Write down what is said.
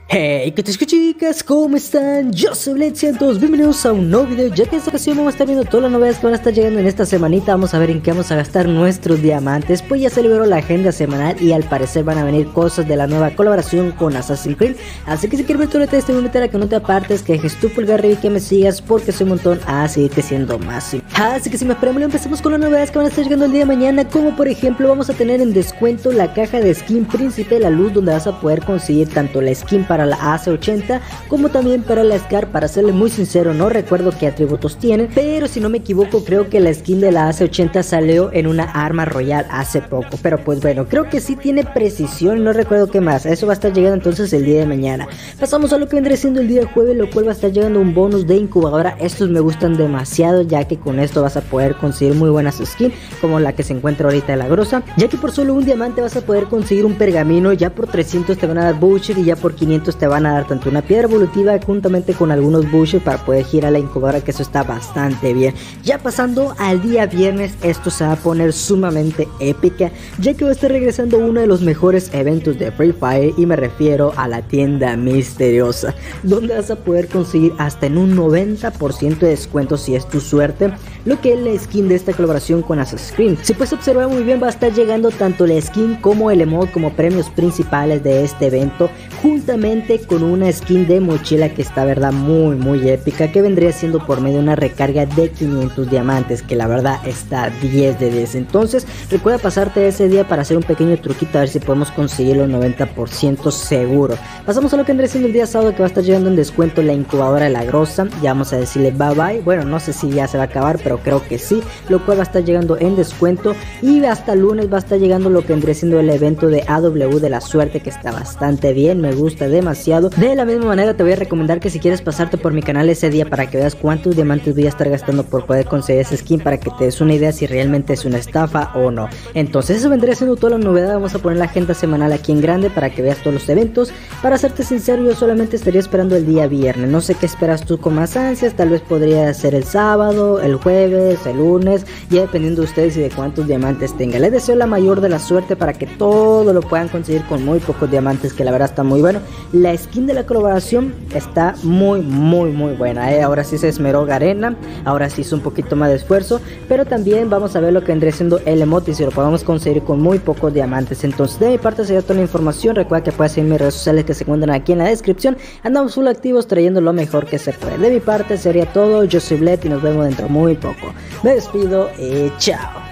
Hey, ¿qué tal chicas? ¿Cómo están? Yo soy Blade, sean todos bienvenidos a un nuevo video. Ya que en esta ocasión vamos a estar viendo todas las novedades que van a estar llegando en esta semanita. Vamos a ver en qué vamos a gastar nuestros diamantes. Pues ya se liberó la agenda semanal y al parecer van a venir cosas de la nueva colaboración con Assassin's Creed. Así que si quieres ver todo este video, a que no te apartes, que dejes tu pulgar arriba y que me sigas, porque soy un montón a seguir creciendo más. Así que sin más preámbulo, empecemos con las novedades que van a estar llegando el día de mañana. Como por ejemplo, vamos a tener en descuento la caja de skin Príncipe de la Luz, donde vas a poder conseguir tanto la skin para la AC80 como también para la Scar. Para serle muy sincero, no recuerdo qué atributos tiene, pero si no me equivoco creo que la skin de la AC80 salió en una arma royal hace poco. Pero pues bueno, creo que sí tiene precisión, no recuerdo qué más. Eso va a estar llegando entonces el día de mañana. Pasamos a lo que vendrá siendo el día jueves, lo cual va a estar llegando un bonus de incubadora. Estos me gustan demasiado, ya que con esto vas a poder conseguir muy buenas skins, como la que se encuentra ahorita de la grosa, ya que por solo un diamante vas a poder conseguir un pergamino. Ya por 300 te van a dar Butcher y ya por 500 te van a dar tanto una piedra evolutiva juntamente con algunos Butcher para poder girar la incubadora, que eso está bastante bien. Ya pasando al día viernes, esto se va a poner sumamente épica, ya que va a estar regresando uno de los mejores eventos de Free Fire, y me refiero a la tienda misteriosa, donde vas a poder conseguir hasta en un 90% de descuento, si es tu suerte, lo que es la skin de esta colaboración con Assassin's Creed. Si puedes observar muy bien, va a estar llegando tanto la skin como el emote como premios principales de este evento, juntamente con una skin de mochila que está verdad muy épica, que vendría siendo por medio de una recarga de 500 diamantes, que la verdad está 10 de 10. Entonces recuerda pasarte ese día para hacer un pequeño truquito, a ver si podemos conseguirlo 90% seguro. Pasamos a lo que vendría siendo el día sábado, que va a estar llegando en descuento la incubadora de la grosa. Ya vamos a decirle bye bye, bueno, no sé si ya se va a acabar, pero creo que sí, lo cual va a estar llegando en descuento. Y hasta lunes va a estar llegando lo que vendría siendo el evento de AW de la suerte, que está bastante bien, me gusta demasiado. De la misma manera te voy a recomendar que si quieres pasarte por mi canal ese día para que veas cuántos diamantes voy a estar gastando por poder conseguir esa skin, para que te des una idea si realmente es una estafa o no. Entonces eso vendría siendo toda la novedad. Vamos a poner la agenda semanal aquí en grande para que veas todos los eventos. Para serte sincero, yo solamente estaría esperando el día viernes, no sé qué esperas tú con más ansias. Tal vez podría ser el sábado, el jueves, el lunes, ya dependiendo de ustedes y de cuántos diamantes tengan. Les deseo la mayor de la suerte para que todo lo puedan conseguir con muy pocos diamantes, que la verdad está muy bueno. La skin de la colaboración está muy buena, ahora sí se esmeró Garena, ahora sí hizo un poquito más de esfuerzo, pero también vamos a ver lo que vendría siendo el emote, y si lo podemos conseguir con muy pocos diamantes. Entonces de mi parte sería toda la información. Recuerda que puedes seguir mis redes sociales que se encuentran aquí en la descripción. Andamos full activos trayendo lo mejor que se puede. De mi parte sería todo, yo soy Bled y nos vemos dentro muy poco. Me despido y chao.